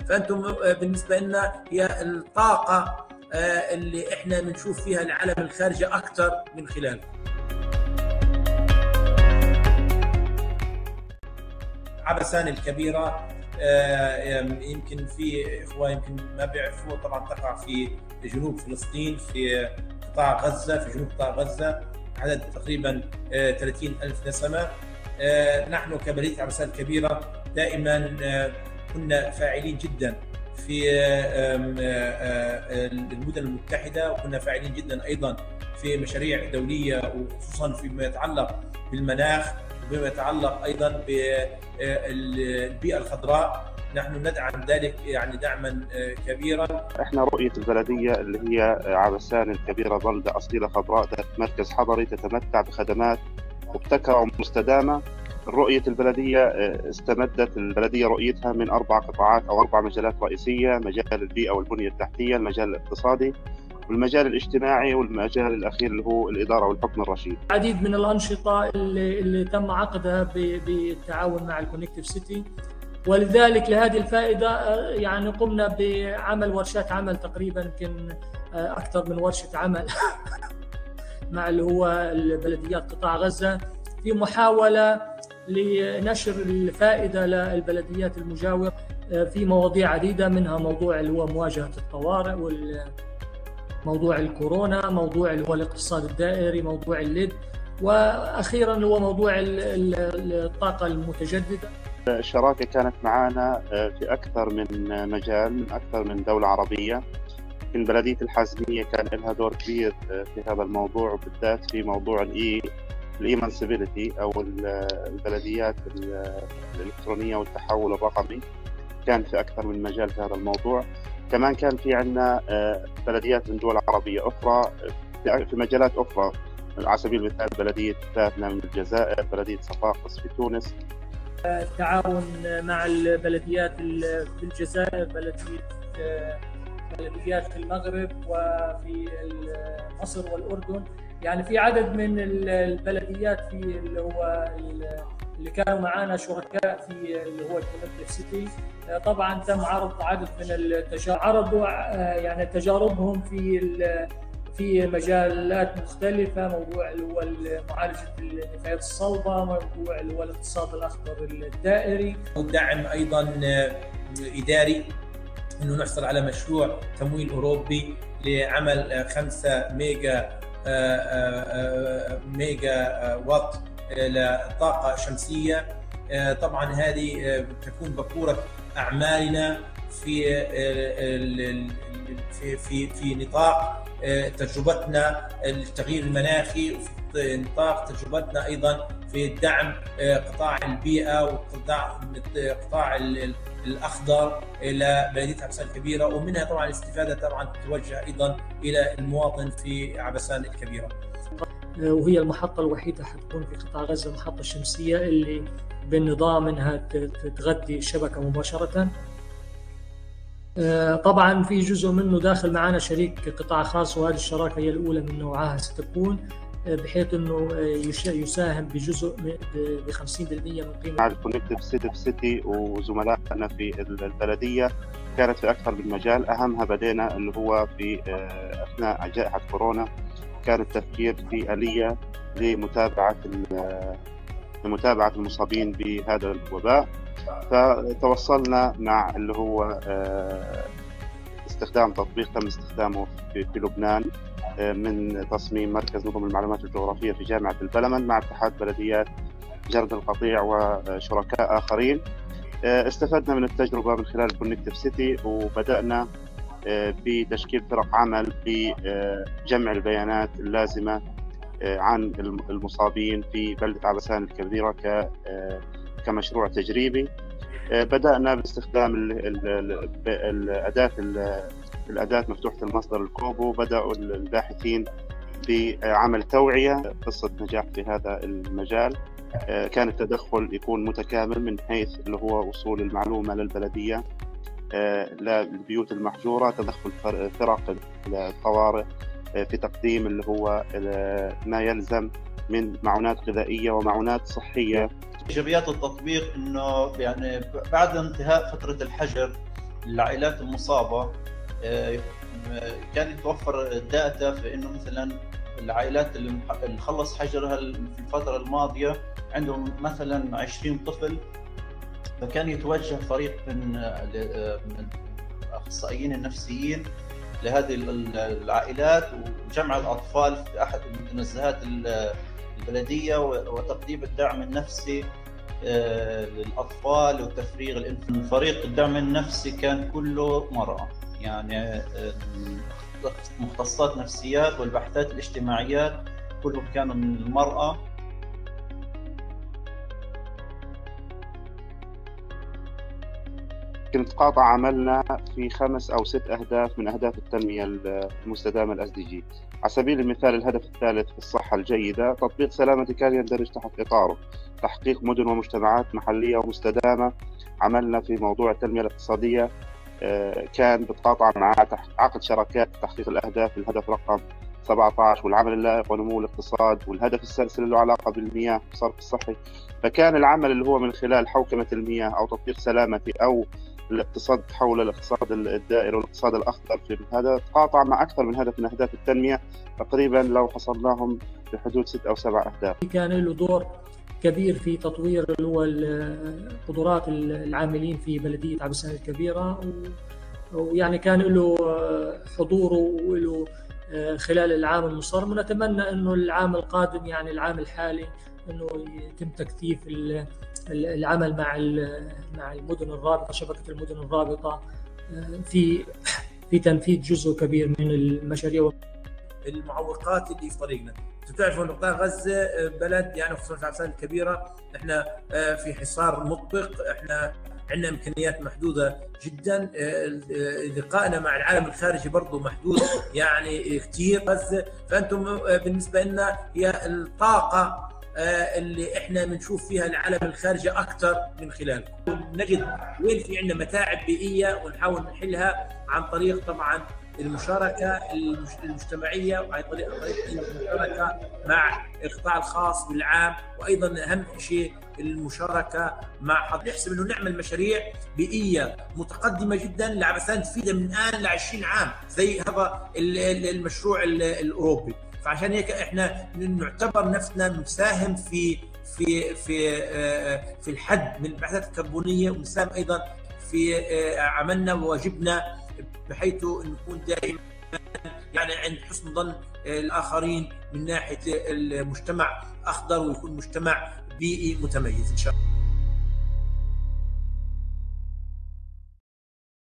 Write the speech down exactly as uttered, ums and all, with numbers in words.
فأنتم بالنسبة لنا هي الطاقة اللي احنا بنشوف فيها العالم الخارجي أكثر من خلاله. عبسان الكبيرة يمكن في إخوة يمكن ما بيعرفوا، طبعا تقع في جنوب فلسطين في قطاع غزة، في جنوب قطاع غزة، عدد تقريبا ثلاثين ألف نسمة. نحن كبلدية عبسان الكبيرة دائما كنا فاعلين جدا في المدن المتحدة، وكنا فاعلين جدا أيضا في مشاريع دولية، وخصوصا فيما يتعلق بالمناخ وبما يتعلق أيضا بالبيئة الخضراء. نحن ندعم ذلك يعني دعما كبيرا. احنا رؤية البلدية اللي هي عبسان الكبيرة بلدة أصيلة خضراء ذات مركز حضري تتمتع بخدمات مبتكرة ومستدامة. رؤية البلدية استمدت البلدية رؤيتها من أربع قطاعات أو أربع مجالات رئيسية: مجال البيئة والبنية التحتية، المجال الاقتصادي، والمجال الاجتماعي، والمجال الأخير اللي هو الإدارة والحكم الرشيد. العديد من الأنشطة اللي, اللي تم عقدها بالتعاون مع الكونكتيف سيتي، ولذلك لهذه الفائدة يعني قمنا بعمل ورشات عمل تقريبا يمكن أكثر من ورشة عمل مع اللي هو البلديات قطاع غزة، في محاولة لنشر الفائدة للبلديات المجاورة في مواضيع عديدة، منها موضوع اللي هو مواجهة الطوارئ، وموضوع الكورونا، موضوع اللي هو الاقتصاد الدائري، موضوع الليد، وأخيرا هو موضوع الطاقة المتجددة. الشراكة كانت معنا في أكثر من مجال من أكثر من دولة عربية. في بلدية الحازمية كان لها دور كبير في هذا الموضوع، وبالذات في موضوع الإي الإيمانسيبيليتي أو البلديات الإلكترونية والتحول الرقمي، كان في أكثر من مجال في هذا الموضوع. كمان كان في عندنا بلديات من دول عربية أخرى في مجالات أخرى، على سبيل المثال بلدية فاتنة من الجزائر، بلدية صفاقس في تونس. التعاون مع البلديات في الجزائر، بلدية بلديات في المغرب وفي مصر والأردن، يعني في عدد من البلديات في اللي هو اللي كانوا معنا شركاء في اللي هو الكونكتيف سيتي. طبعا تم عرض عدد من التجارب، عرضوا يعني تجاربهم في في مجالات مختلفة، موضوع اللي هو معالجة النفايات الصلبة، موضوع اللي هو الاقتصاد الأخضر الدائري، ودعم أيضا إداري إنه نحصل على مشروع تمويل أوروبي لعمل خمسة ميجا ميجا واط لطاقة شمسية. طبعا هذه تكون بكورة أعمالنا في في في في نطاق تجربتنا التغيير المناخي، وفي نطاق تجربتنا أيضا في دعم قطاع البيئة وقطاع قطاع الأخضر إلى بلدية عبسان الكبيرة، ومنها طبعا الاستفادة طبعا تتوجه أيضا إلى المواطن في عبسان الكبيرة. وهي المحطة الوحيدة حتكون في قطاع غزة، المحطة الشمسية اللي بالنظام انها تغذي الشبكة مباشرة. طبعا في جزء منه داخل معنا شريك قطاع خاص، وهذه الشراكة هي الأولى من نوعها ستكون، بحيث انه يساهم بجزء ب خمسين بالمئة من قيمة. مع الكونكتيف سيتي وزملائنا في البلدية كانت في أكثر من مجال، أهمها بدينا اللي هو في أثناء جائحة كورونا، كان التفكير في آلية لمتابعة لمتابعة المصابين بهذا الوباء. فتوصلنا مع اللي هو استخدام تطبيق تم استخدامه في لبنان من تصميم مركز نظم المعلومات الجغرافية في جامعة البلمن مع اتحاد بلديات جرد القطيع وشركاء آخرين. استفدنا من التجربة من خلال الكونكتيف سيتي، وبدأنا بتشكيل فرق عمل بجمع البيانات اللازمة عن المصابين في بلدة عبسان الكبيرة كمشروع تجريبي. بدأنا باستخدام الأداة الأداة مفتوحة المصدر الكوبو. بدأوا الباحثين بعمل توعية قصة نجاح في هذا المجال. كان التدخل يكون متكامل من حيث اللي هو وصول المعلومة للبلدية، للبيوت المحجورة، تدخل فرق الطوارئ في تقديم اللي هو ما يلزم من معونات غذائية ومعونات صحية. إيجابيات التطبيق إنه يعني بعد انتهاء فترة الحجر العائلات المصابة كان يتوفر داتا في انه مثلا العائلات اللي خلص حجرها في الفترة الماضية عندهم مثلا عشرين طفل، فكان يتوجه فريق من من الاخصائيين النفسيين لهذه العائلات وجمع الاطفال في احد المتنزهات البلديه وتقديم الدعم النفسي للاطفال وتفريغ الانفلونزا. فريق الدعم النفسي كان كله مرأة، يعني مختصات نفسيات والبحثات الاجتماعيات كلهم كانوا من المرأة. كنت قاطع عملنا في خمس أو ست أهداف من أهداف التنمية المستدامة ال إس دي جي. على سبيل المثال الهدف الثالث في الصحة الجيدة، تطبيق سلامتي كان يندرج تحت إطاره تحقيق مدن ومجتمعات محلية ومستدامة. عملنا في موضوع التنمية الاقتصادية، كان بتقاطع مع عقد شراكات تحقيق الأهداف، الهدف رقم سبعة عشر والعمل اللائق ونمو الاقتصاد، والهدف السادس اللي له علاقة بالمياه والصرف الصحي. فكان العمل اللي هو من خلال حوكمة المياه أو تطبيق سلامتي أو الاقتصاد حول الاقتصاد الدائري والاقتصاد الأخضر، في هذا تقاطع مع أكثر من هدف من أهداف التنمية، تقريبا لو حصلناهم بحدود ست أو سبع أهداف. كان له دور كبير في تطوير اللي هو قدرات العاملين في بلدية عبسان الكبيرة، ويعني كان له حضوره وله خلال العام المصرم، ونتمنى انه العام القادم يعني العام الحالي انه يتم تكثيف العمل مع مع المدن الرابطه، شبكه المدن الرابطه في في تنفيذ جزء كبير من المشاريع. المعوقات اللي في طريقنا، تعرفوا ان قطاع غزه بلد يعني خصوصا عبسان الكبيره احنا في حصار مطبق، احنا عندنا امكانيات محدوده جدا، لقائنا مع العالم الخارجي برضه محدود يعني كثير غزه، فانتم بالنسبه لنا هي الطاقه اللي احنا بنشوف فيها العالم الخارجي اكثر من خلالكم. نجد وين في عندنا متاعب بيئيه ونحاول نحلها عن طريق طبعا المشاركه المجتمعيه وعن طريق المشاركه مع القطاع الخاص والعام، وايضا اهم شيء المشاركه مع حد. نحسب انه نعمل مشاريع بيئيه متقدمه جدا لعبسان تفيدها من الان ل عشرين عام زي هذا المشروع الاوروبي. فعشان هيك احنا نعتبر نفسنا نساهم في في في في الحد من الانبعاثات الكربونيه، ونساهم ايضا في عملنا وواجبنا بحيث نكون دائما يعني عند حسن ظن الاخرين من ناحيه المجتمع اخضر ويكون مجتمع بيئي متميز ان شاء الله.